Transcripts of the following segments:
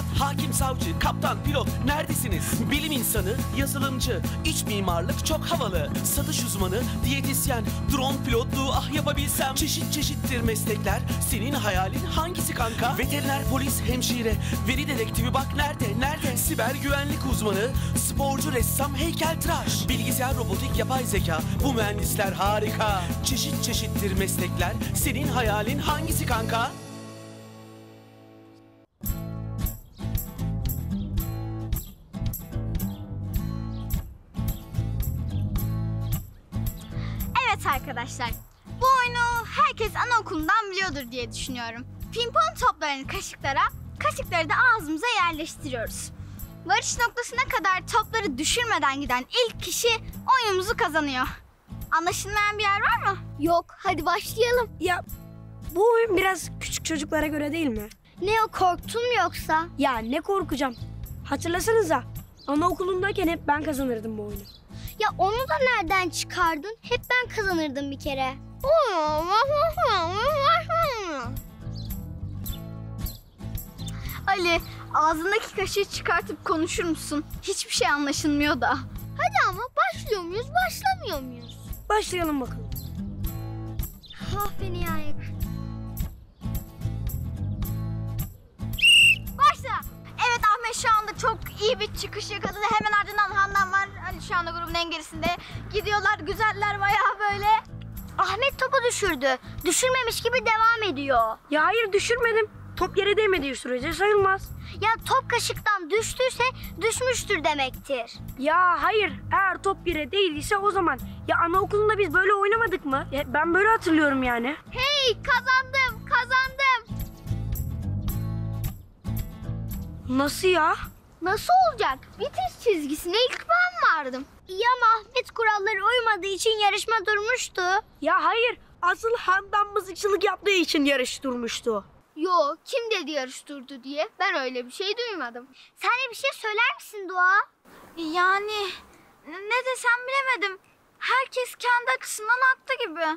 avukat, hakim, savcı, kaptan, pilot neredesiniz? Bilim insanı, yazılımcı, iç mimarlık çok havalı. Satış uzmanı, diyetisyen, drone pilotluğu ah yapabilsem. Çeşit çeşittir meslekler, senin hayalin hangisi kanka? Veteriner, polis, hemşire, veri dedektifi bak nerede? Siber güvenlik uzmanı, sporcu, ressam, heykeltıraş, bilgisayar, robotik, yapay zeka, bu mühendisler harika. Çeşit çeşittir meslekler, senin hayalin hangisi kanka? Evet arkadaşlar, bu oyunu herkes anaokulundan biliyordur diye düşünüyorum. Pimpon toplarını kaşıklara, kaşıkları da ağzımıza yerleştiriyoruz. Varış noktasına kadar topları düşürmeden giden ilk kişi oyunumuzu kazanıyor. Anlaşılmayan bir yer var mı? Yok, hadi başlayalım. Ya bu oyun biraz küçük çocuklara göre değil mi? Ne o, korktun mu yoksa? Ya ne korkacağım. Hatırlasanıza, anaokulundayken hep ben kazanırdım bu oyunu. Ya onu da nereden çıkardın? Hep ben kazanırdım bir kere. Ali, ağzındaki kaşığı çıkartıp konuşur musun? Hiçbir şey anlaşılmıyor da. Hadi ama başlıyor muyuz, başlamıyor muyuz? Başlayalım bakalım. Ah be nihayet. Başla. Evet, Ahmet şu anda çok iyi bir çıkış yakaladı. Hemen ardından Handan var. Ali şu anda grubun en gerisinde. Gidiyorlar, güzeller bayağı böyle. Ahmet topu düşürdü. Düşürmemiş gibi devam ediyor. Ya hayır, düşürmedim. Top yere değmediği sürece sayılmaz. Ya top kaşıktan düştüyse düşmüştür demektir. Ya hayır, eğer top yere değdiyse o zaman. Ya anaokulunda biz böyle oynamadık mı? Ya ben böyle hatırlıyorum yani. Hey, kazandım. Nasıl ya? Nasıl olacak? Bitiş çizgisine ilk ben vardım. İyi ama Ahmet kurallara uymadığı için yarışma durmuştu. Ya hayır, asıl Handan mızıkçılık yaptığı için yarış durmuştu. Yo, kim dedi yarış durdu diye? Ben öyle bir şey duymadım. Sen de bir şey söyler misin Doğa? Yani ne desem bilemedim. Herkes kendi açısından haklı gibi.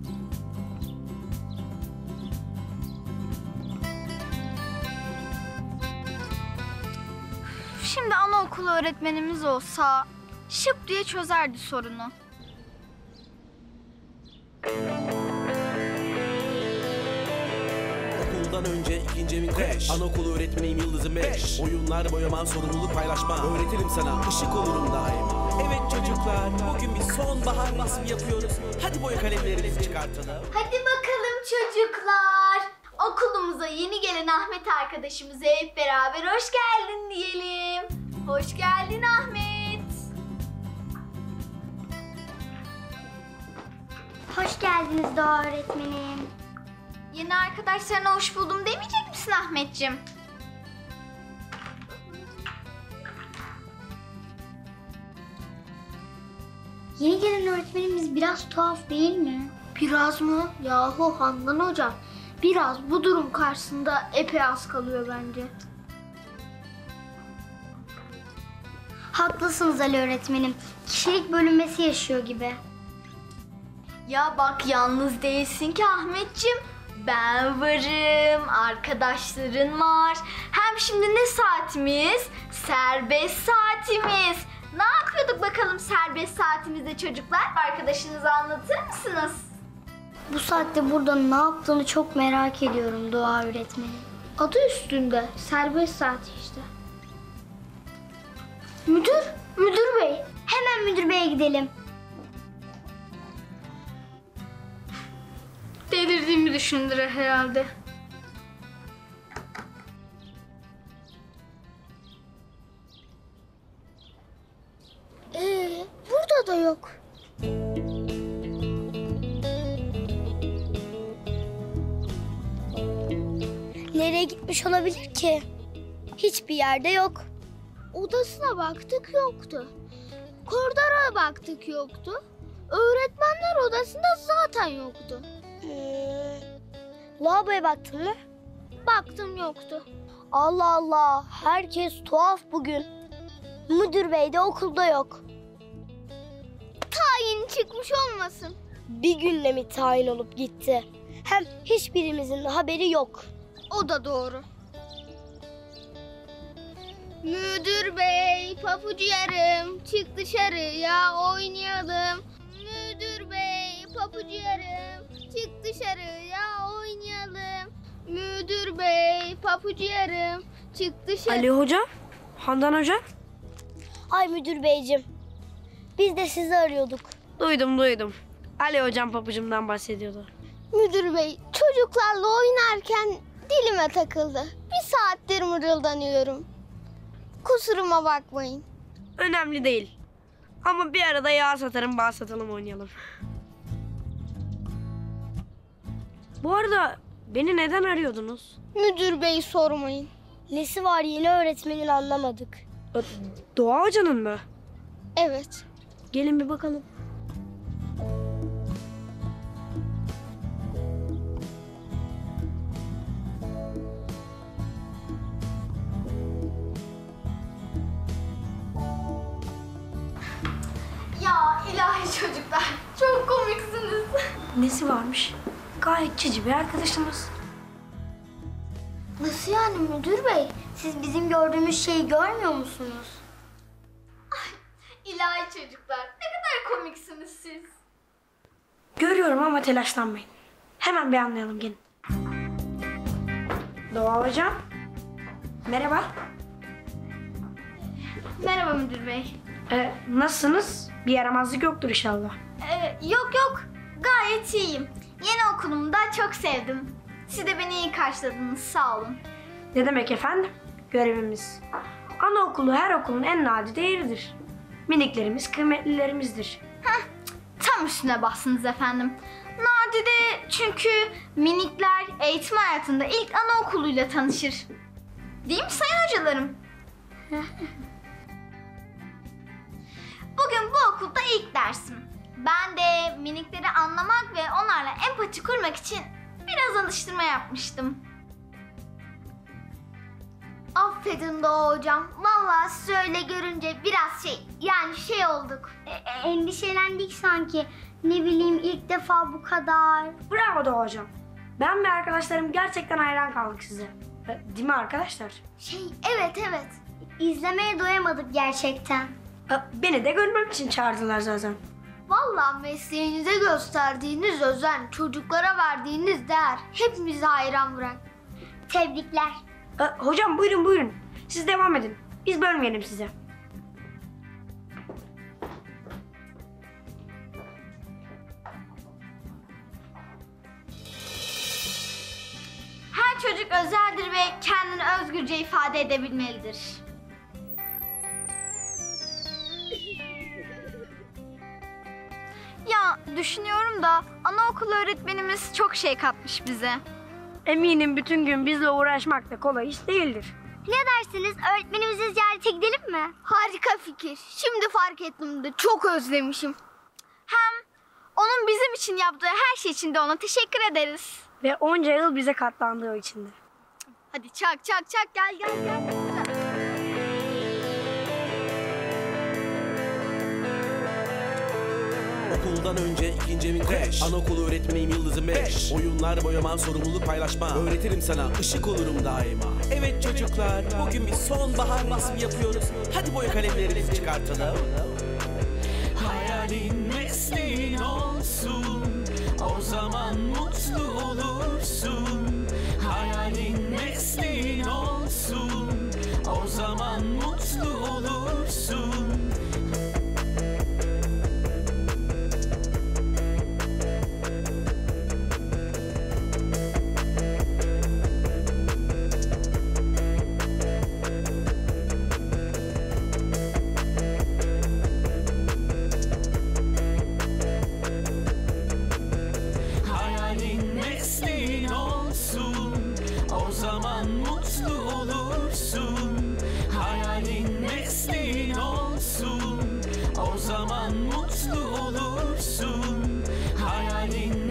Şimdi anaokulu öğretmenimiz olsa şıp diye çözerdi sorunu. Okuldan önce ikinci evin kreş. Anaokulu öğretmeniyim yıldızım 5. Oyunlar, boyaman, sorumluluk, paylaşma. Öğretirim sana, ışık olurum daima. Evet çocuklar, bugün bir sonbahar resmi yapıyoruz. Hadi boya kalemlerinizi çıkartalım. Hadi bakalım çocuklar. Okulumuza yeni gelen Ahmet arkadaşımıza hep beraber hoş geldin diyelim. Hoş geldin Ahmet. Hoş geldiniz Doğa öğretmenim. Yeni arkadaşlarına hoş buldum demeyecek misin Ahmetciğim? Yeni gelen öğretmenimiz biraz tuhaf değil mi? Biraz mı? Yahu Handan Hoca, biraz bu durum karşısında epey az kalıyor bence. Haklısınız Ali öğretmenim. Kişilik bölünmesi yaşıyor gibi. Ya bak, yalnız değilsin ki Ahmetciğim. Ben varım, arkadaşların var. Hem şimdi ne saatimiz? Serbest saatimiz. Ne yapıyorduk bakalım serbest saatimizde çocuklar? Arkadaşınıza anlatır mısınız? Bu saatte burada ne yaptığını çok merak ediyorum Doğa öğretmenim. Adı üstünde, serbest saat işte. Müdür bey. Hemen müdür beye gidelim. Delirdiğimi düşündür herhalde. Burada da yok. Nereye gitmiş olabilir ki? Hiçbir yerde yok. Odasına baktık yoktu. Koridora baktık yoktu. Öğretmenler odasında zaten yoktu. Lavaboya baktın mı? Baktım yoktu. Allah Allah, herkes tuhaf bugün. Müdür bey de okulda yok. Tayin çıkmış olmasın. Bir günle mi tayin olup gitti? Hem hiçbirimizin haberi yok. O da doğru. Müdür bey, papucu yarım, çık dışarıya oynayalım. Müdür bey, papucu yarım, çık dışarıya oynayalım. Müdür bey, papucu yarım, çık dışarı... Ali Hoca, Handan Hoca. Ay müdür beyciğim, biz de sizi arıyorduk. Duydum. Ali Hocam papucumdan bahsediyordu. Müdür bey, çocuklarla oynarken dilime takıldı. Bir saattir mırıldanıyorum. Kusuruma bakmayın. Önemli değil. Ama bir arada yağ satarım, bağ satalım oynayalım. Bu arada beni neden arıyordunuz? Müdür bey sormayın. Nesi var yeni öğretmenin anlamadık. Doğa Hoca'nın mı? Evet. Gelin bir bakalım. Ya ilahi çocuklar, çok komiksiniz. Nesi varmış? Gayet cici bir arkadaşımız. Nasıl yani müdür bey? Siz bizim gördüğümüz şeyi görmüyor musunuz? İlahi çocuklar, ne kadar komiksiniz siz. Görüyorum ama telaşlanmayın. Hemen bir anlayalım gelin. Doğa Hocam. Merhaba. Merhaba müdür bey. Nasılsınız? Bir yaramazlık yoktur inşallah. Yok, gayet iyiyim. Yeni okulumu da çok sevdim. Siz de beni iyi karşıladınız, sağ olun. Ne demek efendim? Görevimiz. Anaokulu her okulun en nadide yeridir. Miniklerimiz kıymetlilerimizdir. Tam üstüne bastınız efendim. Nadide çünkü minikler eğitim hayatında ilk anaokuluyla tanışır. Değil mi sayın hocalarım? Bugün bu okulda ilk dersim. Ben de minikleri anlamak ve onlarla empati kurmak için biraz alıştırma yapmıştım. Affedin Doğa hocam. Vallahi sizi öyle görünce biraz şey olduk. Endişelendik sanki. Ne bileyim ilk defa bu kadar. Bravo Doğa Hocam. Ben ve arkadaşlarım gerçekten hayran kaldık size. Değil mi arkadaşlar? Evet. İzlemeye doyamadık gerçekten. Beni de görmem için çağırdılar zaten. Vallahi mesleğinize gösterdiğiniz özen, çocuklara verdiğiniz değer hepimizi hayran bırak. Tebrikler. Hocam buyurun. Siz devam edin. Biz bölmeyelim size. Her çocuk özeldir ve kendini özgürce ifade edebilmelidir. Ya düşünüyorum da anaokulu öğretmenimiz çok şey katmış bize. Eminim bütün gün bizle uğraşmak da kolay iş değildir. Ne dersiniz? Öğretmenimizi ziyarete gidelim mi? Harika fikir. Şimdi fark ettim de çok özlemişim. Hem onun bizim için yaptığı her şey için de ona teşekkür ederiz. Ve onca yıl bize katlandığı için de. Hadi çak gel. Okuldan önce ikinci evin kreş. Anaokulu öğretmeniyim yıldızım 5. Oyunlar, boyama, sorumluluk paylaşma. Öğretirim sana, ışık olurum daima. Evet çocuklar, bugün bir sonbahar resmi yapıyoruz. Hadi boya kalemlerimizi çıkartalım. Hayalin mesleğin olsun, o zaman mutlu olursun. Hayalin mesleğin olsun, o zaman mutlu olursun. O zaman mutlu olursun. Hayalin